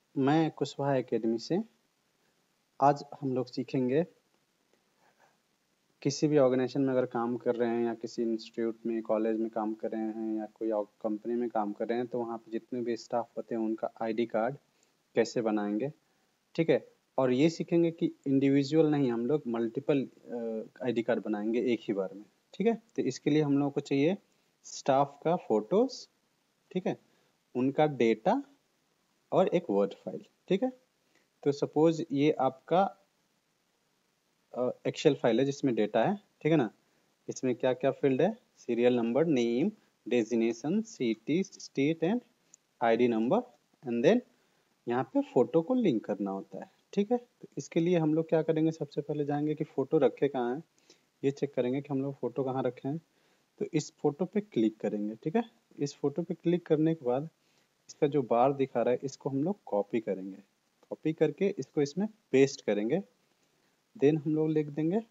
मैं कुशवाहा एकेडमी से आज हम लोग सीखेंगे किसी भी ऑर्गेनाइजेशन में अगर काम कर रहे हैं या किसी इंस्टीट्यूट में कॉलेज में काम कर रहे हैं या कोई कंपनी में काम कर रहे हैं तो वहाँ पे जितने भी स्टाफ होते हैं उनका आईडी कार्ड कैसे बनाएंगे। ठीक है। और ये सीखेंगे कि इंडिविजुअल नहीं, हम लोग मल्टीपल आईडी कार्ड बनाएंगे एक ही बार में। ठीक है। तो इसके लिए हम लोगों को चाहिए स्टाफ का फोटोज, ठीक है, उनका डेटा और एक वर्ड फाइल। ठीक है। तो सपोज ये आपका एक्सेल फाइल है जिसमें डेटा है, ठीक है ना। इसमें क्या क्या फील्ड है, serial number, name, designation, city, state and ID number, and then यहाँ पे फोटो को लिंक करना होता है। ठीक है। तो इसके लिए हम लोग क्या करेंगे, सबसे पहले जाएंगे कि फोटो रखे कहाँ हैं, ये चेक करेंगे कि हम लोग फोटो कहाँ रखे हैं। तो इस फोटो पे क्लिक करेंगे। ठीक है। इस फोटो पे क्लिक करने के बाद इसका जो बार दिखा रहा है इसको हम लोग कॉपी करेंगे। कॉपी करके इसको इसमें पेस्ट करेंगे। देन हम लोग लिख देंगे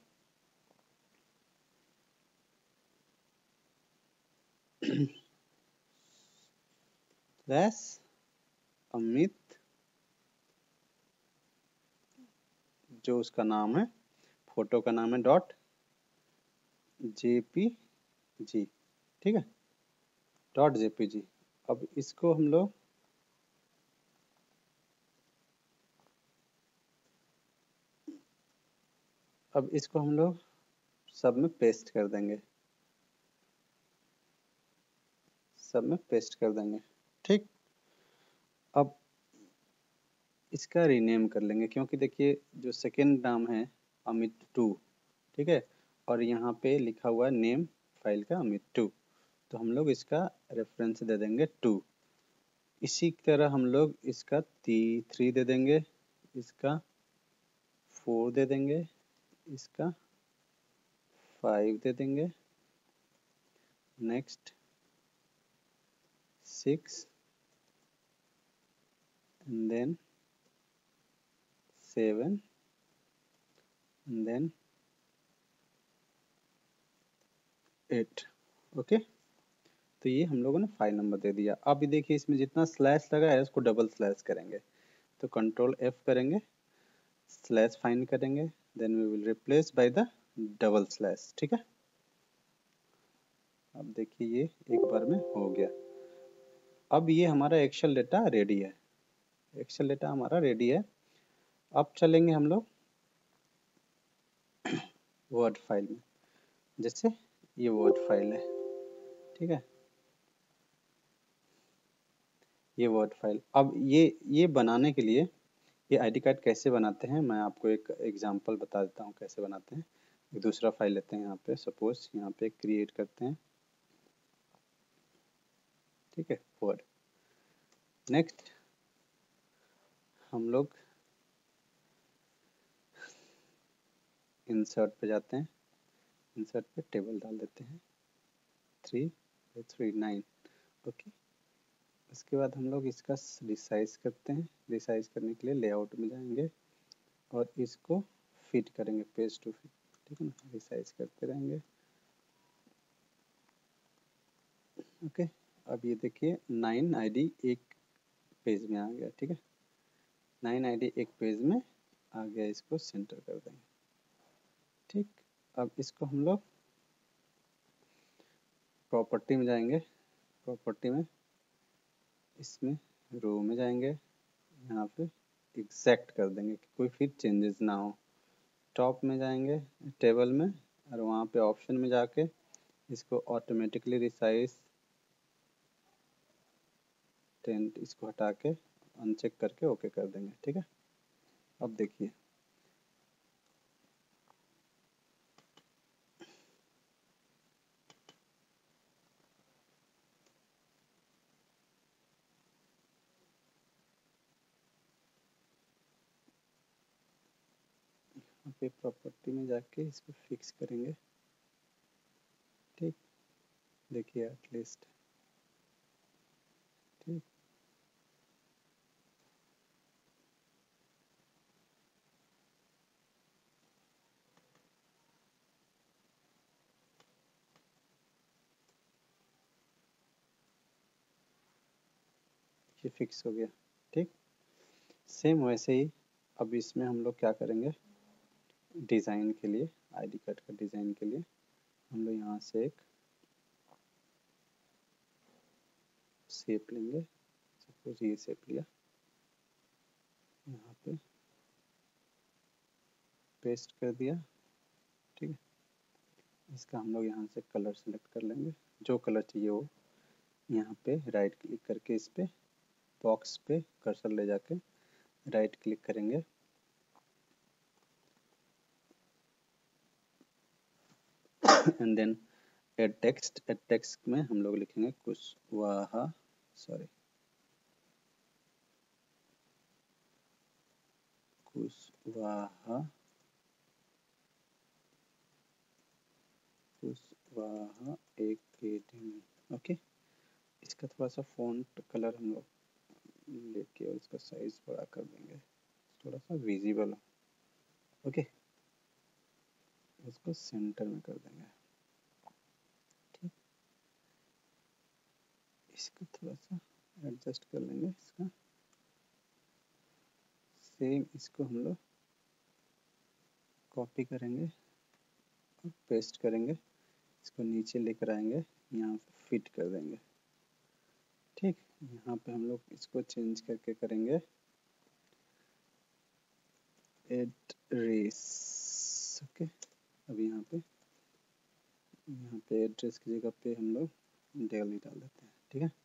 स्लैश अमित, जो उसका नाम है, फोटो का नाम है डॉट जेपीजी। ठीक है, डॉट जेपीजी। अब इसको हम लोग सब में पेस्ट कर देंगे, सब में पेस्ट कर देंगे। ठीक। अब इसका रीनेम कर लेंगे क्योंकि देखिए जो सेकंड नाम है अमित टू, ठीक है, और यहाँ पे लिखा हुआ है नेम फाइल का अमित टू, तो हम लोग इसका रेफरेंस दे देंगे टू। इसी तरह हम लोग इसका 3 दे देंगे, इसका 4 दे देंगे, इसका 5 दे देंगे, next 6 and then 7 and then 8। Okay. तो ये हम लोगों ने 5 नंबर दे दिया। अब ये देखिए इसमें जितना स्लैश लगा है उसको डबल स्लैश करेंगे। तो कंट्रोल F करेंगे, स्लैश फाइंड करेंगे, then we will replace by the double slash. ठीक है। अब देखिए ये एक बार में हो गया। अब ये हमारा एक्सेल डेटा रेडी है, एक्सेल डेटा हमारा रेडी है। अब चलेंगे हम लोग वर्ड फाइल में। जैसे ये वर्ड फाइल है, ठीक है, ये वर्ड फाइल। अब ये बनाने के लिए ये आईडी कार्ड कैसे बनाते हैं मैं आपको एक एग्जांपल बता देता हूँ कैसे बनाते हैं। एक दूसरा फाइल लेते हैं, यहाँ पे सपोज यहाँ पे क्रिएट करते हैं, ठीक है, वर्ड। नेक्स्ट हम लोग इंसर्ट पे जाते हैं, इंसर्ट पे टेबल डाल देते हैं 3 9। ओके। उसके बाद हम लोग इसका रिसाइज करते हैं, रिसाइज करने के लिए लेआउट में जाएंगे और इसको फिट करेंगे पेज टू फिट। ठीक है ना, रिसाइज करते रहेंगे। ओके। अब ये देखिए 9 आईडी एक पेज में आ गया। ठीक है, 9 आईडी एक पेज में आ गया, इसको सेंटर कर देंगे। ठीक। अब इसको हम लोग प्रॉपर्टी में जाएंगे, प्रॉपर्टी में इसमें रो में जाएंगे, यहाँ पे एग्जैक्ट कर देंगे कि कोई फिर चेंजेस ना हो। टॉप में जाएंगे टेबल में और वहाँ पे ऑप्शन में जाके इसको ऑटोमेटिकली रिसाइज टेंट इसको हटा के अनचेक करके ओके कर देंगे। ठीक है। अब देखिए यहाँ पे प्रॉपर्टी में जाके इसको फिक्स करेंगे। ठीक। देखिए एटलीस्ट, ठीक, ये फिक्स हो गया। ठीक। सेम वैसे ही अब इसमें हम लोग क्या करेंगे, डिज़ाइन के लिए, आईडी कार्ड का डिज़ाइन के लिए हम लोग यहाँ से एक शेप लेंगे। सपोज ये शेप लिया, यहाँ पे पेस्ट कर दिया। ठीक है, इसका हम लोग यहाँ से कलर सेलेक्ट कर लेंगे, जो कलर चाहिए वो। यहाँ पे राइट क्लिक करके इस पे बॉक्स पे कर्सर ले जाके राइट क्लिक करेंगे, and then add text. Add text में हम लोग लिखेंगे Kushwaha, sorry Kushwaha, Kushwaha academy. Okay, इसका थोड़ा सा फॉन्ट कलर हम लोग लेके और इसका साइज बड़ा कर देंगे, थोड़ा सा विजिबल हो। ओके, इसको सेंटर में कर देंगे। ठीक, इसको थोड़ा सा एडजस्ट कर लेंगे इसका। सेम इसको हम लोग कॉपी करेंगे और पेस्ट करेंगे, इसको नीचे लेकर आएंगे, यहाँ फिट कर देंगे। ठीक, यहाँ पे हम लोग इसको चेंज करके करेंगे एड्रेस। ओके, अब यहाँ पे एड्रेस की जगह पे हम लोग दिल्ली डाल देते हैं। ठीक है,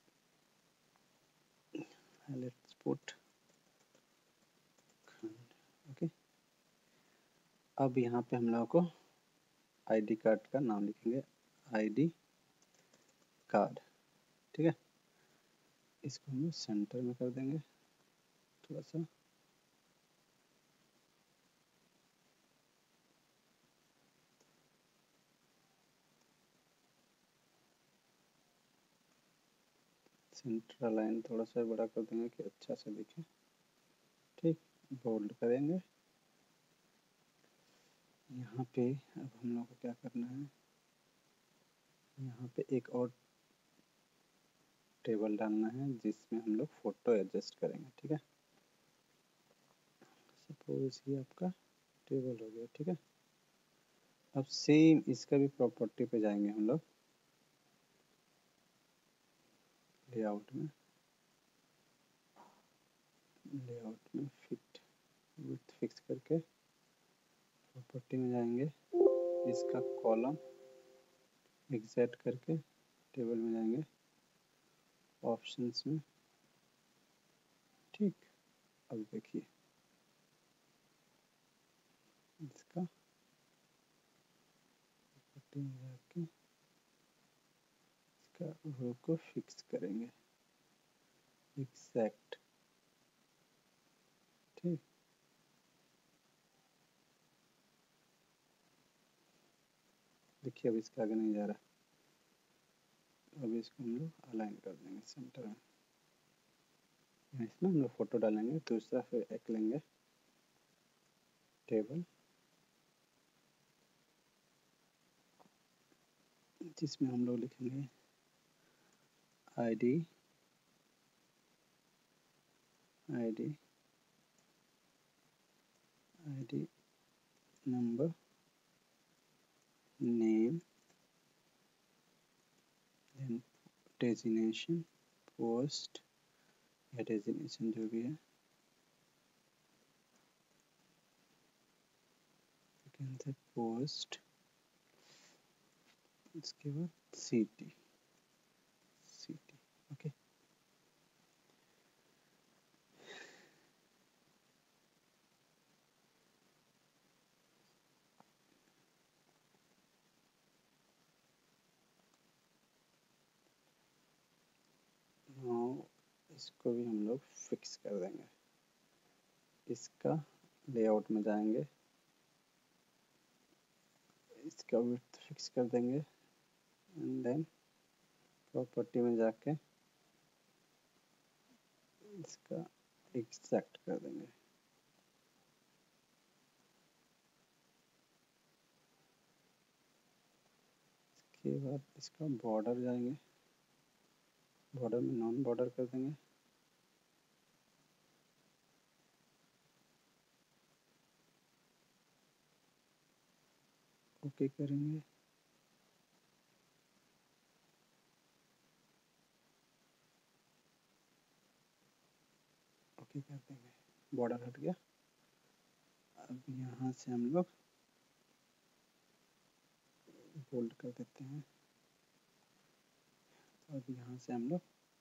लेट्स पुट ओके। अब यहाँ पे हम लोगों को आईडी कार्ड का नाम लिखेंगे, आईडी कार्ड। ठीक है, इसको हम सेंटर में कर देंगे थोड़ा सा। सेंटर लाइन थोड़ा सा बड़ा कर देंगे कि अच्छा से दिखे। ठीक, बोल्ड करेंगे। यहाँ पे अब हम लोग को क्या करना है, यहाँ पे एक और टेबल डालना है जिसमें हम लोग फोटो एडजस्ट करेंगे। ठीक है, सपोज ये आपका टेबल हो गया। ठीक है, अब सेम इसका भी प्रॉपर्टी पे जाएंगे हम लोग, लेआउट में फिट विड्थ फिक्स करके प्रॉपर्टी में जाएंगे, इसका कॉलम एग्जैक्ट करके टेबल में जाएंगे, ऑप्शंस में। ठीक, अब देखिए इसका प्रॉपर्टी में जाके इसका रो को फिक्स करेंगे एग्जैक्ट। ठीक, देखिए अब इसके आगे नहीं जा रहा, अब इसको हम लोग अलाइन कर देंगे सेंटर में। इसमें हम लोग फोटो डालेंगे, दूसरा फिर एक लेंगे टेबल जिसमें हम लोग लिखेंगे ID number, name, then designation, post या डेजिग्नेशन जो भी है, पोस्ट, इसके बाद सिटी। ओके, इसको भी हम लोग फिक्स कर देंगे। इसका लेआउट में जाएंगे, इसका विड्थ फिक्स कर देंगे, एंड देन प्रॉपर्टी में जाके इसका एग्जैक्ट कर देंगे। इसके बाद इसका बॉर्डर जाएंगे, बॉर्डर में नॉन बॉर्डर कर देंगे, ओके करेंगे, ओके कर देंगे, बॉर्डर हट गया। अब यहाँ से हम लोग बोल्ड कर देते हैं। अब यहाँ से हम लोग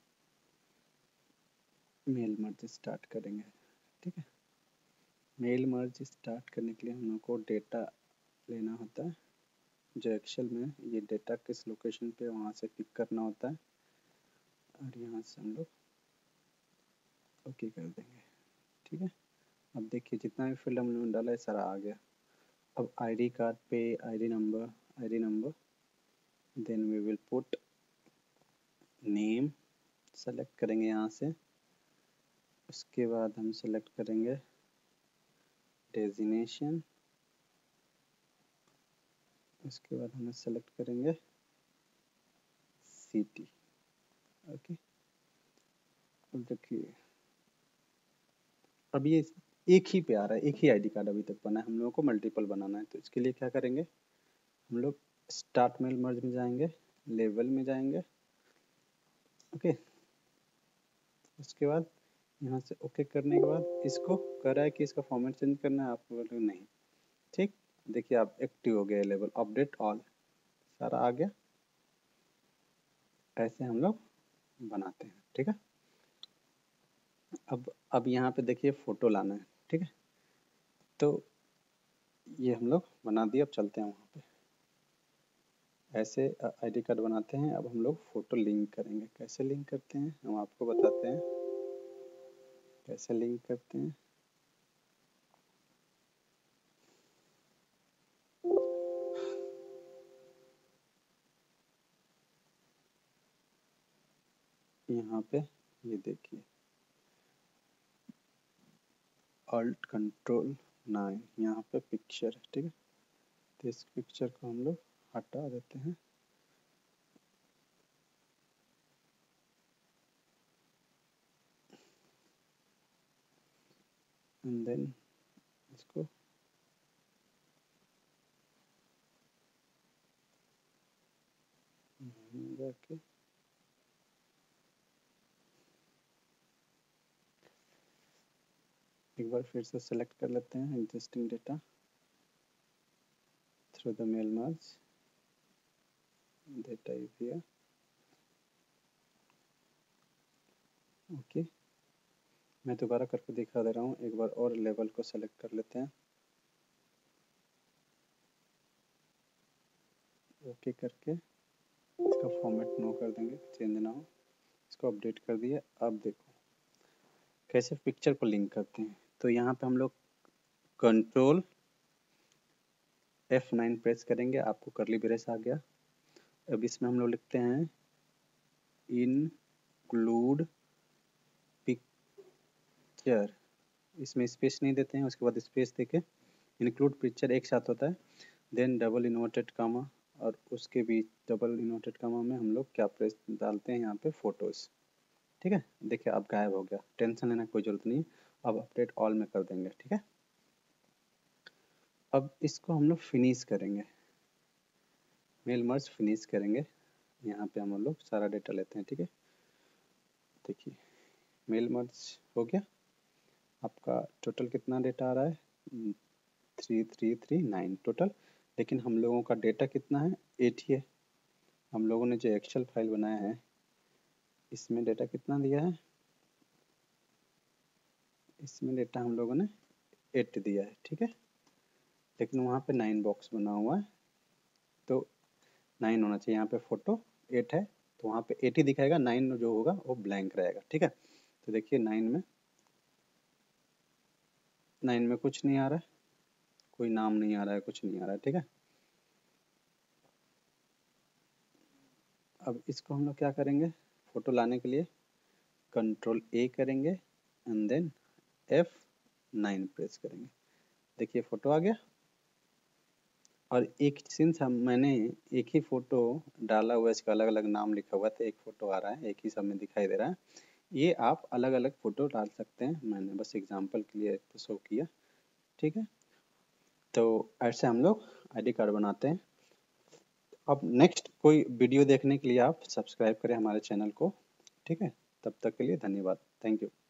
मेल मर्ज स्टार्ट करेंगे, ठीक है। मेल मर्ज स्टार्ट करने के लिए हम लोग को डेटा लेना होता है, जो एक्सेल में ये डेटा किस लोकेशन पे वहाँ से पिक करना होता है, और यहाँ से हम लोग ओके कर देंगे, ठीक है। अब देखिए जितना भी फील्ड हम लोगों ने डाला है सारा आ गया। अब आईडी कार्ड पे ID number then we will put name, select करेंगे यहाँ से। उसके बाद हम सेलेक्ट करेंगे डेजिनेशन, उसके बाद हम सेलेक्ट करेंगे सिटी, ओके। अब देखिए अब ये एक ही पे आ रहा है, एक ही आईडी कार्ड अभी तक बना है, हम लोगों को मल्टीपल बनाना है। तो इसके लिए क्या करेंगे, हम लोग स्टार्ट मेल मर्ज में जाएंगे, लेवल में जाएंगे, ओके। उसके बाद यहाँ से ओके करने के बाद इसको कह रहा है कि इसका फॉर्मेट चेंज करना है, आप बोलोगे नहीं, ठीक। देखिए आप एक्टिव हो गया लेवल, अपडेट ऑल सारा आ गया। ऐसे हम लोग बनाते हैं, ठीक है। अब यहाँ पे देखिए फोटो लाना है, ठीक है। तो ये हम लोग बना दिए, अब चलते हैं वहाँ पे। ऐसे आईडी कार्ड बनाते हैं। अब हम लोग फोटो लिंक करेंगे, कैसे लिंक करते हैं हम आपको बताते हैं, कैसे लिंक करते हैं। यहाँ पे ये देखिए Alt Control 9, यहाँ पे पिक्चर है, ठीक है। तो इस पिक्चर को हम लोग हटा देते हैं, एंड देन इसको जाके एक बार फिर से सेलेक्ट कर लेते हैं existing data through the mail merge, data is here, okay. मैं दोबारा करके दिखा दे रहा हूँ, एक बार और लेवल को सेलेक्ट कर लेते हैं, ओके करके इसका फॉर्मेट नो कर देंगे, चेंज ना हो। इसको अपडेट कर दिया। अब देखो कैसे पिक्चर को लिंक करते हैं। तो यहाँ पे हम लोग कंट्रोल F9 प्रेस करेंगे, आपको करली ब्रेस आ गया। अब इसमें हम लोग लिखते हैं इंक्लूड पिक्चर, इसमें स्पेस नहीं देते हैं, उसके बाद स्पेस देके इंक्लूड पिक्चर एक साथ होता है, देन डबल इन्वर्टेड कामा, और उसके बीच डबल इन्वर्टेड कामा में हम लोग क्या प्रेस डालते हैं यहाँ पे फोटोज, ठीक है। देखिए अब गायब हो गया, टेंशन लेने की कोई जरूरत नहीं। अब अपडेट ऑल में कर देंगे, ठीक है। अब इसको हम लोग फिनिश करेंगे, मेल मर्ज फिनिश करेंगे। यहाँ पे हम लोग सारा डेटा लेते हैं, ठीक है। देखिए मेल मर्ज हो गया, आपका टोटल कितना डेटा आ रहा है 3339 टोटल, लेकिन हम लोगों का डेटा कितना है 8 ही है। हम लोगों ने जो एक्सेल फाइल बनाया है इसमें डेटा कितना दिया है, इसमें डेटा हम लोगों ने 8 दिया है, ठीक है। लेकिन वहाँ पे 9 बॉक्स बना हुआ है, तो 9 होना चाहिए। यहाँ पे फोटो 8 है तो वहाँ पे 8 ही दिखाएगा, 9 जो होगा वो ब्लैंक रहेगा, ठीक है। तो देखिए 9 में कुछ नहीं आ रहा है, कोई नाम नहीं आ रहा है, कुछ नहीं आ रहा है, ठीक है। अब इसको हम लोग क्या करेंगे, फोटो लाने के लिए कंट्रोल A करेंगे एंड देन F9 प्रेस करेंगे। देखिए फोटो आ गया। और एक सिंस मैंने एक ही फोटो डाला हुआ है, इसका अलग अलग नाम लिखा हुआ था, एक फोटो आ रहा है, एक ही सब में दिखाई दे रहा है। ये आप अलग अलग फोटो डाल सकते हैं, मैंने बस एग्जांपल के लिए शो किया, ठीक है। तो ऐसे हम लोग आईडी कार्ड बनाते हैं। अब नेक्स्ट कोई वीडियो देखने के लिए आप सब्सक्राइब करें हमारे चैनल को। ठीक है, तब तक के लिए धन्यवाद। Thank you.